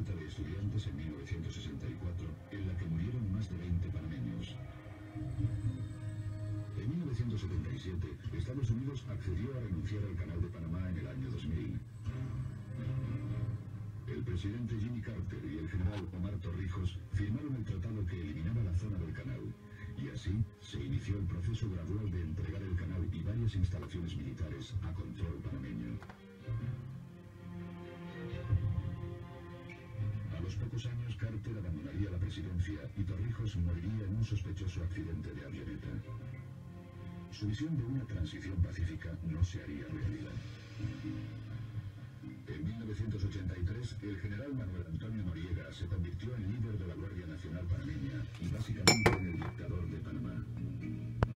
revuelta de estudiantes en 1964, en la que murieron más de 20 panameños. En 1977, Estados Unidos accedió a renunciar al Canal de Panamá en el año 2000. El presidente Jimmy Carter y el general Omar Torrijos firmaron el tratado que eliminaba la zona del canal, y así se inició el proceso gradual de entregar el canal y varias instalaciones militares a control panameño. A los pocos años, Carter abandonaría la presidencia y Torrijos moriría en un sospechoso accidente de avioneta. Su visión de una transición pacífica no se haría realidad. En 1983, el general Manuel Antonio Noriega se convirtió en líder de la Guardia Nacional panameña y básicamente en el dictador de Panamá.